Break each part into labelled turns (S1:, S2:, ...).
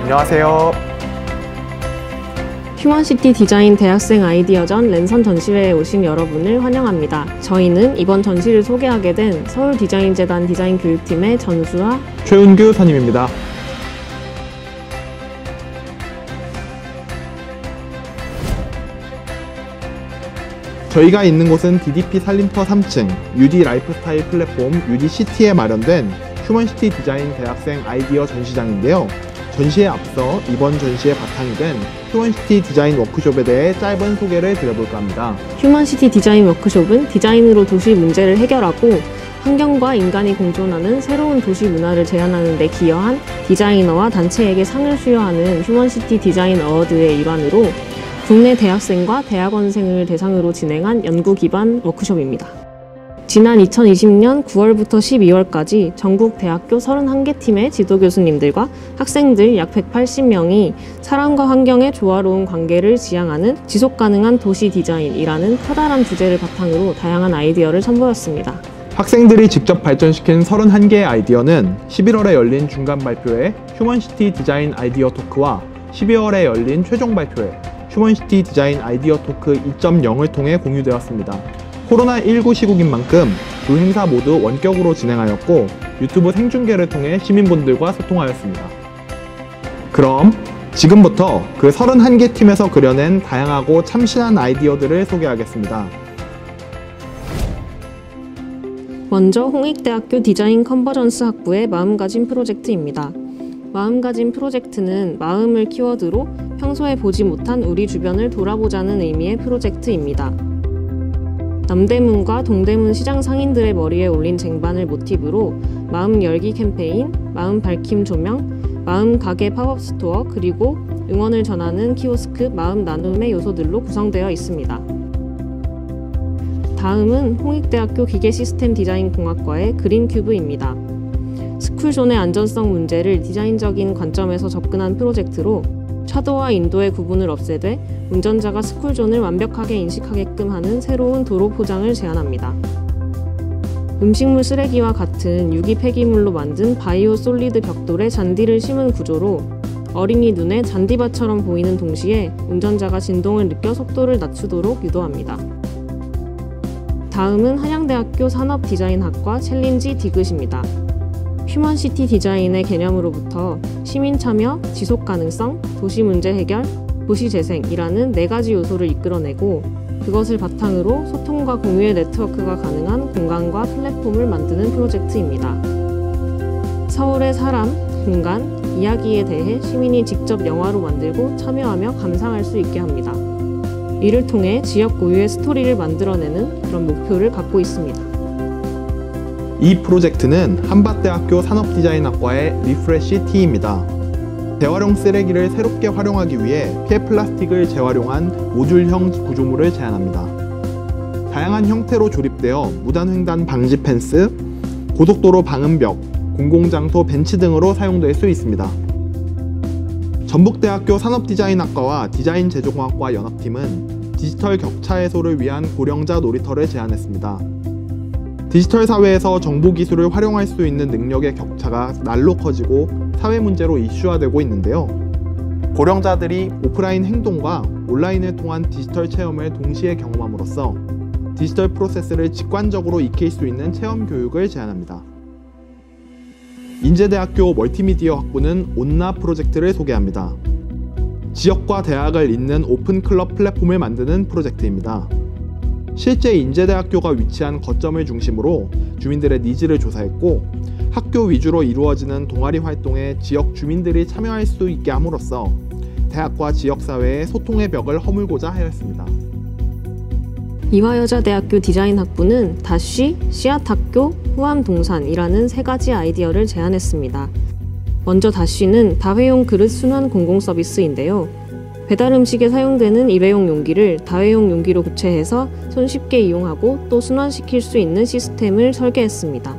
S1: 안녕하세요.
S2: 휴먼시티 디자인 대학생 아이디어전 랜선 전시회에 오신 여러분을 환영합니다. 저희는 이번 전시를 소개하게 된 서울디자인재단 디자인교육팀의 전수아,
S1: 최은규 선임입니다. 저희가 있는 곳은 DDP 살림터 3층 UD 라이프스타일 플랫폼 UDCT에 마련된 휴먼시티 디자인 대학생 아이디어 전시장인데요. 전시에 앞서 이번 전시의 바탕이 된 휴먼시티 디자인 워크숍에 대해 짧은 소개를 드려볼까 합니다.
S2: 휴먼시티 디자인 워크숍은 디자인으로 도시 문제를 해결하고 환경과 인간이 공존하는 새로운 도시 문화를 제안하는 데 기여한 디자이너와 단체에게 상을 수여하는 휴먼시티 디자인 어워드의 일환으로 국내 대학생과 대학원생을 대상으로 진행한 연구 기반 워크숍입니다. 지난 2020년 9월부터 12월까지 전국 대학교 31개 팀의 지도 교수님들과 학생들 약 180명이 사람과 환경의 조화로운 관계를 지향하는 지속가능한 도시 디자인이라는 커다란 주제를 바탕으로 다양한 아이디어를 선보였습니다.
S1: 학생들이 직접 발전시킨 31개의 아이디어는 11월에 열린 중간 발표회 휴먼시티 디자인 아이디어 토크와 12월에 열린 최종 발표회 휴먼시티 디자인 아이디어 토크 2.0을 통해 공유되었습니다. 코로나19 시국인 만큼 두 행사 모두 원격으로 진행하였고 유튜브 생중계를 통해 시민분들과 소통하였습니다. 그럼 지금부터 그 31개 팀에서 그려낸 다양하고 참신한 아이디어들을 소개하겠습니다.
S2: 먼저 홍익대학교 디자인 컨버전스 학부의 마음가짐 프로젝트입니다. 마음가짐 프로젝트는 마음을 키워드로 평소에 보지 못한 우리 주변을 돌아보자는 의미의 프로젝트입니다. 남대문과 동대문 시장 상인들의 머리에 올린 쟁반을 모티브로 마음 열기 캠페인, 마음 밝힘 조명, 마음 가게 팝업 스토어, 그리고 응원을 전하는 키오스크 마음 나눔의 요소들로 구성되어 있습니다. 다음은 홍익대학교 기계시스템디자인공학과의 그린큐브입니다. 스쿨존의 안전성 문제를 디자인적인 관점에서 접근한 프로젝트로 차도와 인도의 구분을 없애되 운전자가 스쿨존을 완벽하게 인식하게끔 하는 새로운 도로 포장을 제안합니다. 음식물 쓰레기와 같은 유기 폐기물로 만든 바이오 솔리드 벽돌에 잔디를 심은 구조로 어린이 눈에 잔디밭처럼 보이는 동시에 운전자가 진동을 느껴 속도를 낮추도록 유도합니다. 다음은 한양대학교 산업디자인학과 챌린지 디귿입니다. 휴먼시티 디자인의 개념으로부터 시민 참여, 지속 가능성, 도시 문제 해결, 도시 재생이라는 4가지 요소를 이끌어내고 그것을 바탕으로 소통과 공유의 네트워크가 가능한 공간과 플랫폼을 만드는 프로젝트입니다. 서울의 사람, 공간, 이야기에 대해 시민이 직접 영화로 만들고 참여하며 감상할 수 있게 합니다. 이를 통해 지역 고유의 스토리를 만들어내는 그런 목표를 갖고 있습니다.
S1: 이 프로젝트는 한밭대학교 산업디자인학과의 리프레시 T입니다. 재활용 쓰레기를 새롭게 활용하기 위해 폐플라스틱을 재활용한 모듈형 구조물을 제안합니다. 다양한 형태로 조립되어 무단횡단 방지 펜스, 고속도로 방음벽, 공공장소 벤치 등으로 사용될 수 있습니다. 전북대학교 산업디자인학과와 디자인제조공학과 연합팀은 디지털 격차 해소를 위한 고령자 놀이터를 제안했습니다. 디지털 사회에서 정보기술을 활용할 수 있는 능력의 격차가 날로 커지고 사회 문제로 이슈화되고 있는데요. 고령자들이 오프라인 행동과 온라인을 통한 디지털 체험을 동시에 경험함으로써 디지털 프로세스를 직관적으로 익힐 수 있는 체험 교육을 제안합니다. 인제대학교 멀티미디어 학부는 온나 프로젝트를 소개합니다. 지역과 대학을 잇는 오픈 클럽 플랫폼을 만드는 프로젝트입니다. 실제 인제대학교가 위치한 거점을 중심으로 주민들의 니즈를 조사했고 학교 위주로 이루어지는 동아리 활동에 지역 주민들이 참여할 수 있게 함으로써 대학과 지역사회의 소통의 벽을 허물고자 하였습니다.
S2: 이화여자대학교 디자인학부는 다쉬, 씨앗학교, 후암동산이라는 3가지 아이디어를 제안했습니다. 먼저 다쉬는 다회용 그릇 순환 공공서비스인데요. 배달 음식에 사용되는 일회용 용기를 다회용 용기로 교체해서 손쉽게 이용하고 또 순환시킬 수 있는 시스템을 설계했습니다.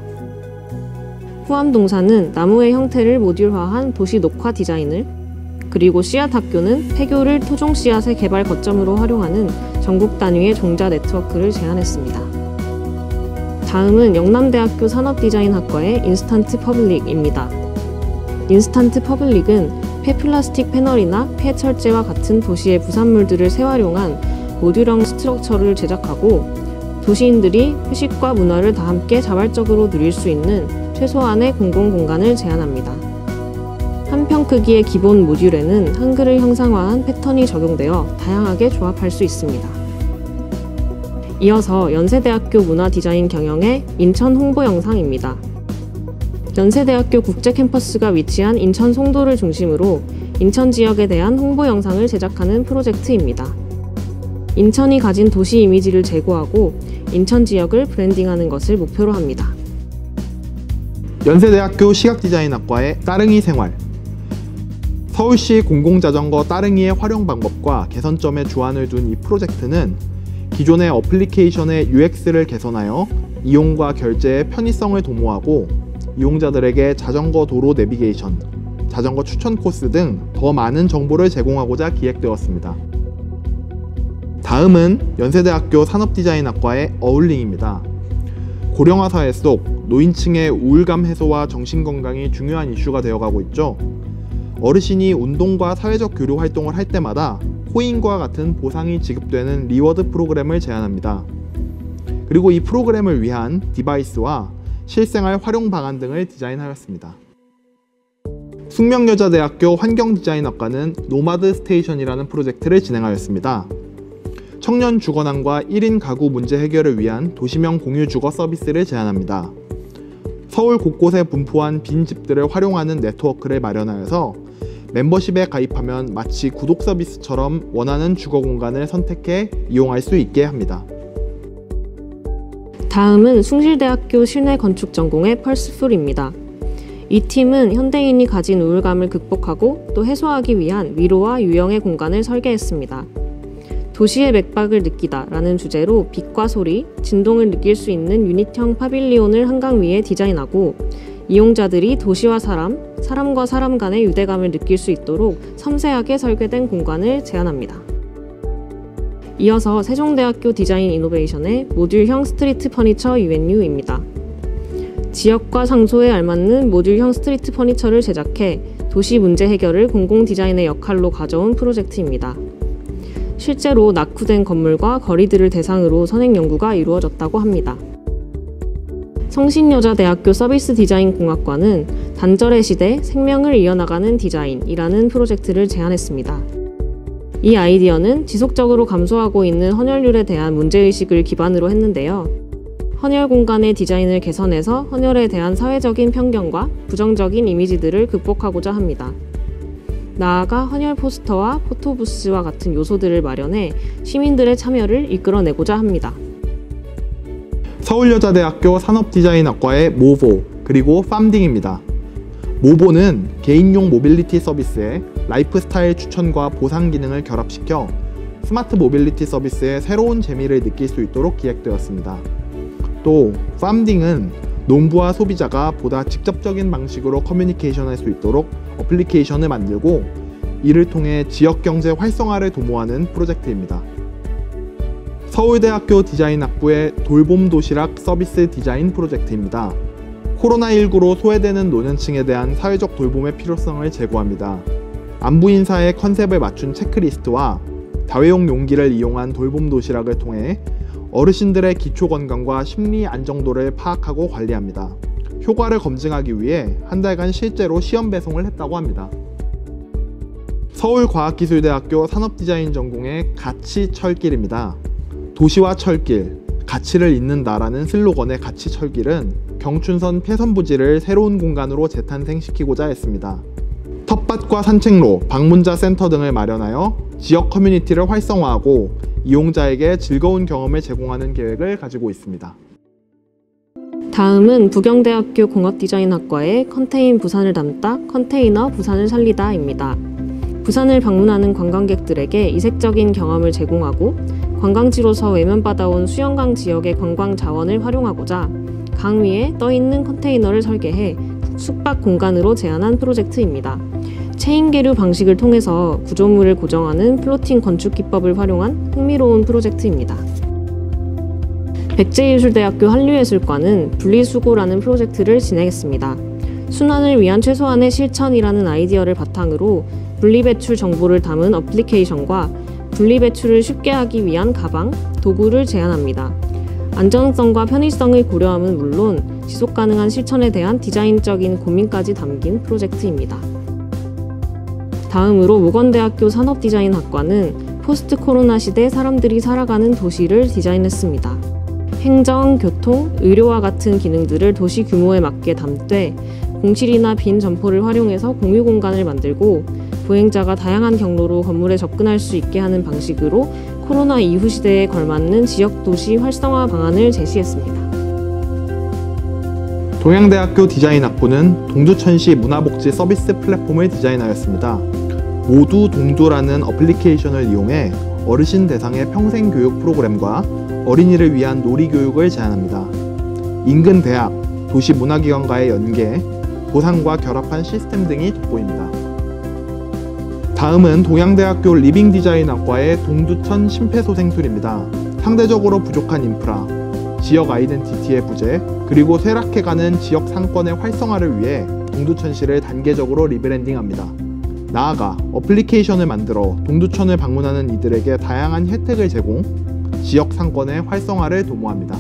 S2: 후암동산은 나무의 형태를 모듈화한 도시 녹화 디자인을, 그리고 씨앗학교는 폐교를 토종 씨앗의 개발 거점으로 활용하는 전국 단위의 종자 네트워크를 제안했습니다. 다음은 영남대학교 산업디자인학과의 인스턴트 퍼블릭입니다. 인스턴트 퍼블릭은 폐플라스틱 패널이나 폐철제와 같은 도시의 부산물들을 재활용한 모듈형 스트럭처를 제작하고 도시인들이 휴식과 문화를 다 함께 자발적으로 누릴 수 있는 최소한의 공공공간을 제안합니다. 한 평 크기의 기본 모듈에는 한글을 형상화한 패턴이 적용되어 다양하게 조합할 수 있습니다. 이어서 연세대학교 문화디자인 경영의 인천 홍보 영상입니다. 연세대학교 국제캠퍼스가 위치한 인천 송도를 중심으로 인천 지역에 대한 홍보 영상을 제작하는 프로젝트입니다. 인천이 가진 도시 이미지를 제고하고 인천 지역을 브랜딩하는 것을 목표로 합니다.
S1: 연세대학교 시각디자인학과의 따릉이 생활. 서울시 공공자전거 따릉이의 활용 방법과 개선점에 주안을 둔 이 프로젝트는 기존의 어플리케이션의 UX를 개선하여 이용과 결제의 편의성을 도모하고 이용자들에게 자전거 도로 내비게이션, 자전거 추천 코스 등 더 많은 정보를 제공하고자 기획되었습니다. 다음은 연세대학교 산업디자인학과의 어울링입니다. 고령화 사회 속 노인층의 우울감 해소와 정신건강이 중요한 이슈가 되어가고 있죠. 어르신이 운동과 사회적 교류 활동을 할 때마다 코인과 같은 보상이 지급되는 리워드 프로그램을 제안합니다. 그리고 이 프로그램을 위한 디바이스와 실생활 활용 방안 등을 디자인하였습니다. 숙명여자대학교 환경디자인학과는 노마드 스테이션이라는 프로젝트를 진행하였습니다. 청년 주거난과 1인 가구 문제 해결을 위한 도시명 공유 주거 서비스를 제안합니다. 서울 곳곳에 분포한 빈 집들을 활용하는 네트워크를 마련하여서 멤버십에 가입하면 마치 구독 서비스처럼 원하는 주거 공간을 선택해 이용할 수 있게 합니다.
S2: 다음은 숭실대학교 실내건축 전공의 펄스풀입니다. 이 팀은 현대인이 가진 우울감을 극복하고 또 해소하기 위한 위로와 유형의 공간을 설계했습니다. 도시의 맥박을 느끼다 라는 주제로 빛과 소리, 진동을 느낄 수 있는 유닛형 파빌리온을 한강 위에 디자인하고 이용자들이 도시와 사람, 사람과 사람 간의 유대감을 느낄 수 있도록 섬세하게 설계된 공간을 제안합니다. 이어서 세종대학교 디자인 이노베이션의 모듈형 스트리트 퍼니처 U&U입니다. 지역과 장소에 알맞는 모듈형 스트리트 퍼니처를 제작해 도시 문제 해결을 공공 디자인의 역할로 가져온 프로젝트입니다. 실제로 낙후된 건물과 거리들을 대상으로 선행 연구가 이루어졌다고 합니다. 성신여자대학교 서비스 디자인 공학과는 단절의 시대, 생명을 이어나가는 디자인이라는 프로젝트를 제안했습니다. 이 아이디어는 지속적으로 감소하고 있는 헌혈률에 대한 문제의식을 기반으로 했는데요. 헌혈 공간의 디자인을 개선해서 헌혈에 대한 사회적인 편견과 부정적인 이미지들을 극복하고자 합니다. 나아가 헌혈 포스터와 포토부스와 같은 요소들을 마련해 시민들의 참여를 이끌어내고자 합니다.
S1: 서울여자대학교 산업디자인학과의 모보, 그리고 팜딩입니다. 모보는 개인용 모빌리티 서비스에 라이프스타일 추천과 보상 기능을 결합시켜 스마트 모빌리티 서비스의 새로운 재미를 느낄 수 있도록 기획되었습니다. 또 팜딩은 농부와 소비자가 보다 직접적인 방식으로 커뮤니케이션할 수 있도록 어플리케이션을 만들고 이를 통해 지역경제 활성화를 도모하는 프로젝트입니다. 서울대학교 디자인학부의 돌봄도시락 서비스 디자인 프로젝트입니다. 코로나19로 소외되는 노년층에 대한 사회적 돌봄의 필요성을 제고합니다. 안부인사의 컨셉을 맞춘 체크리스트와 다회용 용기를 이용한 돌봄도시락을 통해 어르신들의 기초건강과 심리 안정도를 파악하고 관리합니다. 효과를 검증하기 위해 한 달간 실제로 시험 배송을 했다고 합니다. 서울과학기술대학교 산업디자인 전공의 가치철길입니다. 도시와 철길, 가치를 잇는다라는 슬로건의 가치철길은 경춘선 폐선부지를 새로운 공간으로 재탄생시키고자 했습니다. 텃밭과 산책로, 방문자 센터 등을 마련하여 지역 커뮤니티를 활성화하고 이용자에게 즐거운 경험을 제공하는 계획을 가지고 있습니다.
S2: 다음은 부경대학교 공업디자인학과의 컨테인 부산을 담다, 컨테이너 부산을 살리다입니다. 부산을 방문하는 관광객들에게 이색적인 경험을 제공하고 관광지로서 외면받아온 수영강 지역의 관광 자원을 활용하고자 강 위에 떠있는 컨테이너를 설계해 숙박 공간으로 제안한 프로젝트입니다. 체인 계류 방식을 통해서 구조물을 고정하는 플로팅 건축 기법을 활용한 흥미로운 프로젝트입니다. 백제예술대학교 한류예술과는 분리수거라는 프로젝트를 진행했습니다. 순환을 위한 최소한의 실천이라는 아이디어를 바탕으로 분리배출 정보를 담은 어플리케이션과 분리배출을 쉽게 하기 위한 가방, 도구를 제안합니다. 안전성과 편의성을 고려함은 물론 지속가능한 실천에 대한 디자인적인 고민까지 담긴 프로젝트입니다. 다음으로 모건대학교 산업디자인학과는 포스트 코로나 시대 사람들이 살아가는 도시를 디자인했습니다. 행정, 교통, 의료와 같은 기능들을 도시 규모에 맞게 담되 공실이나 빈 점포를 활용해서 공유 공간을 만들고 보행자가 다양한 경로로 건물에 접근할 수 있게 하는 방식으로 코로나 이후 시대에 걸맞는 지역 도시 활성화 방안을 제시했습니다.
S1: 동양대학교 디자인학부는 동두천시 문화복지 서비스 플랫폼을 디자인하였습니다. 모두 동두라는 어플리케이션을 이용해 어르신 대상의 평생교육 프로그램과 어린이를 위한 놀이교육을 제안합니다. 인근 대학, 도시문화기관과의 연계, 보상과 결합한 시스템 등이 돋보입니다. 다음은 동양대학교 리빙디자인학과의 동두천 심폐소생술입니다. 상대적으로 부족한 인프라, 지역 아이덴티티의 부재, 그리고 쇠락해가는 지역 상권의 활성화를 위해 동두천시를 단계적으로 리브랜딩합니다. 나아가 어플리케이션을 만들어 동두천을 방문하는 이들에게 다양한 혜택을 제공, 지역 상권의 활성화를 도모합니다.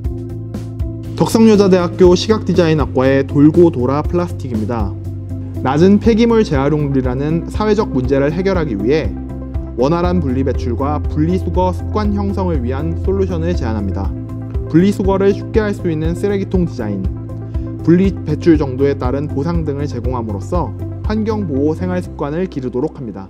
S1: 덕성여자대학교 시각디자인학과의 돌고 돌아 플라스틱입니다. 낮은 폐기물 재활용률이라는 사회적 문제를 해결하기 위해 원활한 분리배출과 분리수거 습관 형성을 위한 솔루션을 제안합니다. 분리수거를 쉽게 할 수 있는 쓰레기통 디자인, 분리배출 정도에 따른 보상 등을 제공함으로써 환경보호 생활습관을 기르도록 합니다.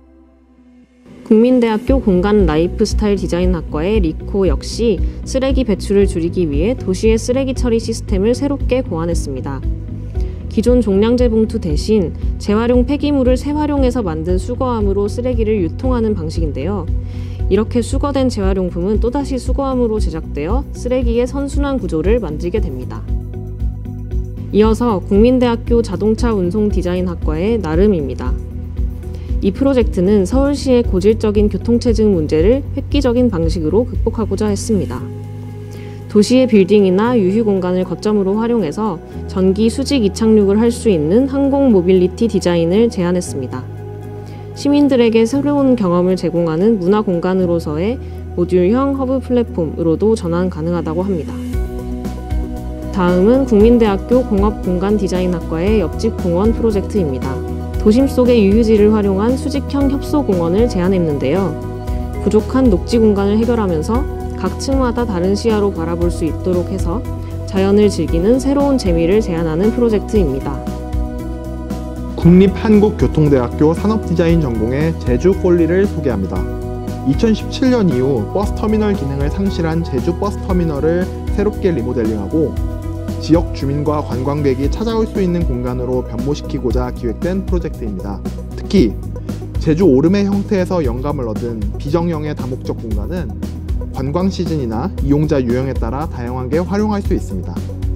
S2: 국민대학교 공간 라이프스타일 디자인학과의 리코 역시 쓰레기 배출을 줄이기 위해 도시의 쓰레기 처리 시스템을 새롭게 고안했습니다. 기존 종량제 봉투 대신 재활용 폐기물을 재활용해서 만든 수거함으로 쓰레기를 유통하는 방식인데요. 이렇게 수거된 재활용품은 또다시 수거함으로 제작되어 쓰레기의 선순환 구조를 만들게 됩니다. 이어서 국민대학교 자동차 운송 디자인학과의 나름입니다. 이 프로젝트는 서울시의 고질적인 교통체증 문제를 획기적인 방식으로 극복하고자 했습니다. 도시의 빌딩이나 유휴 공간을 거점으로 활용해서 전기 수직 이착륙을 할 수 있는 항공 모빌리티 디자인을 제안했습니다. 시민들에게 새로운 경험을 제공하는 문화 공간으로서의 모듈형 허브 플랫폼으로도 전환 가능하다고 합니다. 다음은 국민대학교 공업공간디자인학과의 옆집 공원 프로젝트입니다. 도심 속의 유휴지를 활용한 수직형 협소공원을 제안했는데요. 부족한 녹지 공간을 해결하면서 각 층마다 다른 시야로 바라볼 수 있도록 해서 자연을 즐기는 새로운 재미를 제안하는 프로젝트입니다.
S1: 국립한국교통대학교 산업디자인 전공의 제주폴리를 소개합니다. 2017년 이후 버스터미널 기능을 상실한 제주 버스터미널을 새롭게 리모델링하고 지역 주민과 관광객이 찾아올 수 있는 공간으로 변모시키고자 기획된 프로젝트입니다. 특히 제주 오름의 형태에서 영감을 얻은 비정형의 다목적 공간은 관광 시즌이나 이용자 유형에 따라 다양하게 활용할 수 있습니다.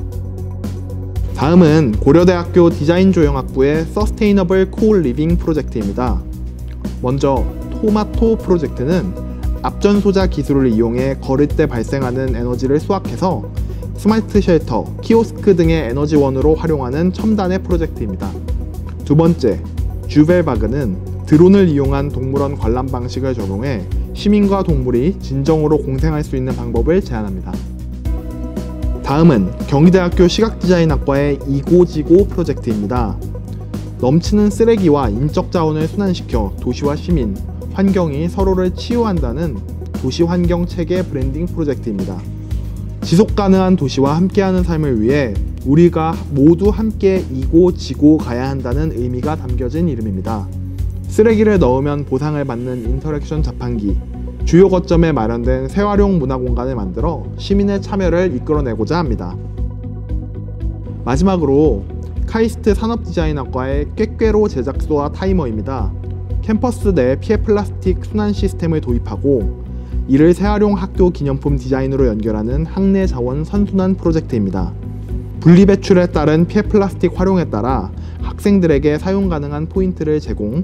S1: 다음은 고려대학교 디자인조형학부의 서스테이너블 코올 리빙 프로젝트입니다. 먼저 토마토 프로젝트는 앞전소자 기술을 이용해 걸을 때 발생하는 에너지를 수확해서 스마트 쉘터, 키오스크 등의 에너지원으로 활용하는 첨단의 프로젝트입니다. 두 번째, 주벨바그는 드론을 이용한 동물원 관람 방식을 적용해 시민과 동물이 진정으로 공생할 수 있는 방법을 제안합니다. 다음은 경희대학교 시각디자인학과의 이고지고 프로젝트입니다. 넘치는 쓰레기와 인적 자원을 순환시켜 도시와 시민, 환경이 서로를 치유한다는 도시환경체계 브랜딩 프로젝트입니다. 지속가능한 도시와 함께하는 삶을 위해 우리가 모두 함께 이고지고 가야 한다는 의미가 담겨진 이름입니다. 쓰레기를 넣으면 보상을 받는 인터랙션 자판기, 주요 거점에 마련된 재활용 문화 공간을 만들어 시민의 참여를 이끌어내고자 합니다. 마지막으로 카이스트 산업디자인학과의 꾀꾀로 제작소와 타이머입니다. 캠퍼스 내 피해 플라스틱 순환 시스템을 도입하고 이를 재활용 학교 기념품 디자인으로 연결하는 학내 자원 선순환 프로젝트입니다. 분리배출에 따른 피해 플라스틱 활용에 따라 학생들에게 사용 가능한 포인트를 제공,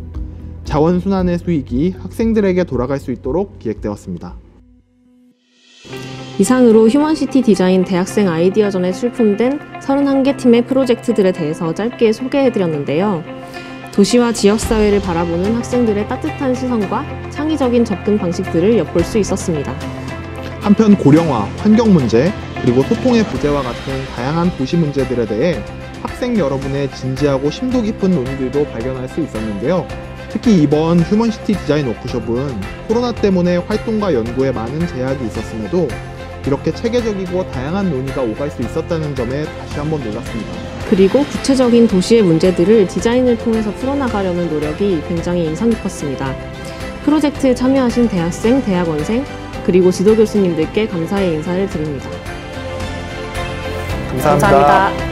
S1: 자원순환의 수익이 학생들에게 돌아갈 수 있도록 기획되었습니다.
S2: 이상으로 휴먼시티 디자인 대학생 아이디어전에 출품된 31개 팀의 프로젝트들에 대해서 짧게 소개해드렸는데요. 도시와 지역사회를 바라보는 학생들의 따뜻한 시선과 창의적인 접근 방식들을 엿볼 수 있었습니다.
S1: 한편 고령화, 환경 문제, 그리고 소통의 부재와 같은 다양한 도시 문제들에 대해 학생 여러분의 진지하고 심도 깊은 논의들도 발견할 수 있었는데요. 특히 이번 휴먼시티 디자인 워크숍은 코로나 때문에 활동과 연구에 많은 제약이 있었음에도 이렇게 체계적이고 다양한 논의가 오갈 수 있었다는 점에 다시 한번 놀랐습니다.
S2: 그리고 구체적인 도시의 문제들을 디자인을 통해서 풀어나가려는 노력이 굉장히 인상 깊었습니다. 프로젝트에 참여하신 대학생, 대학원생, 그리고 지도 교수님들께 감사의 인사를 드립니다.
S1: 감사합니다.